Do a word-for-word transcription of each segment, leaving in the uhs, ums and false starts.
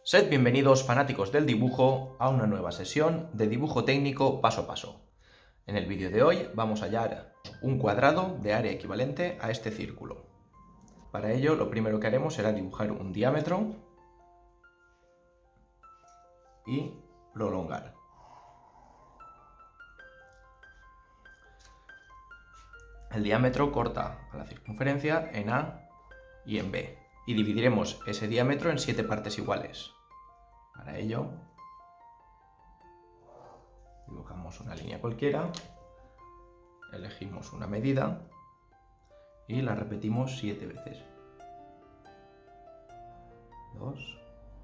Sed bienvenidos, fanáticos del dibujo, a una nueva sesión de dibujo técnico paso a paso. En el vídeo de hoy vamos a hallar un cuadrado de área equivalente a este círculo. Para ello, lo primero que haremos será dibujar un diámetro y prolongar. El diámetro corta a la circunferencia en A y en B, y dividiremos ese diámetro en siete partes iguales. Para ello, dibujamos una línea cualquiera, elegimos una medida y la repetimos siete veces. dos,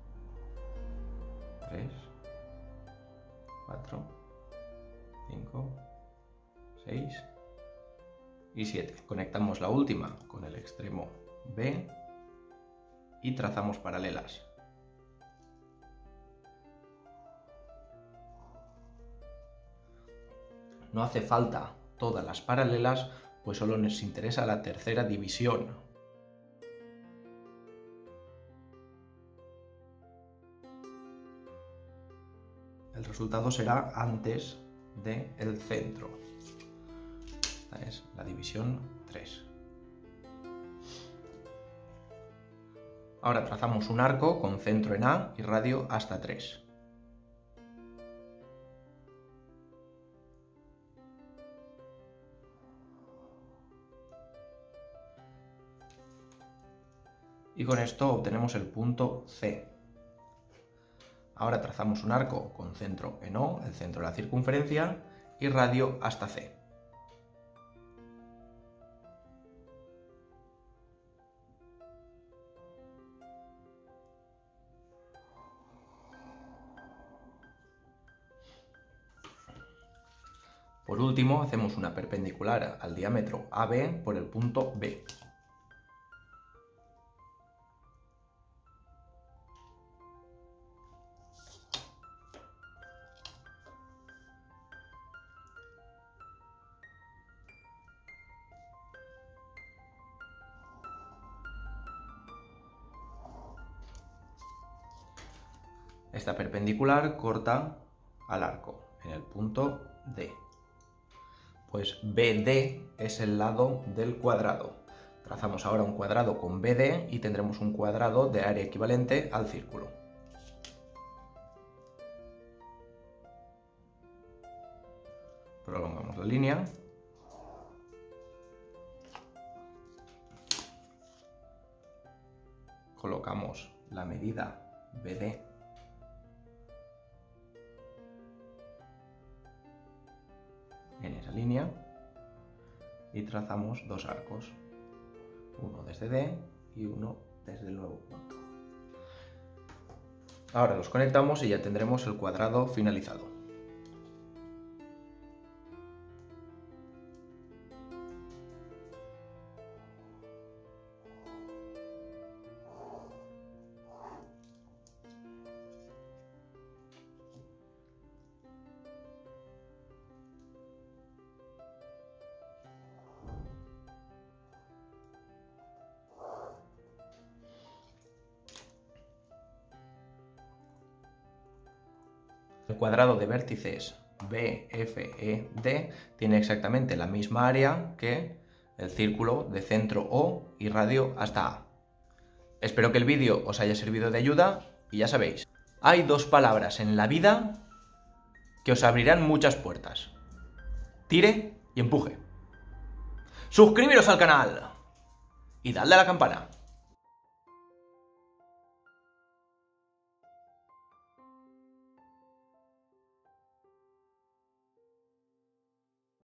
tres, cuatro, cinco, seis y siete. Conectamos la última con el extremo B y trazamos paralelas. No hace falta todas las paralelas, pues solo nos interesa la tercera división. El resultado será antes del centro. Esta es la división tres. Ahora trazamos un arco con centro en A y radio hasta tres. Y con esto obtenemos el punto C. Ahora trazamos un arco con centro en O, el centro de la circunferencia, y radio hasta C. Por último, hacemos una perpendicular al diámetro A B por el punto B. Esta perpendicular corta al arco en el punto D. Pues B D es el lado del cuadrado. Trazamos ahora un cuadrado con B D y tendremos un cuadrado de área equivalente al círculo. Prolongamos la línea. Colocamos la medida B D en esa línea y trazamos dos arcos, uno desde D y uno desde el nuevo punto. Ahora los conectamos y ya tendremos el cuadrado finalizado. El cuadrado de vértices B F E D tiene exactamente la misma área que el círculo de centro O y radio hasta A. Espero que el vídeo os haya servido de ayuda y ya sabéis, hay dos palabras en la vida que os abrirán muchas puertas: tire y empuje. Suscribiros al canal y dadle a la campana.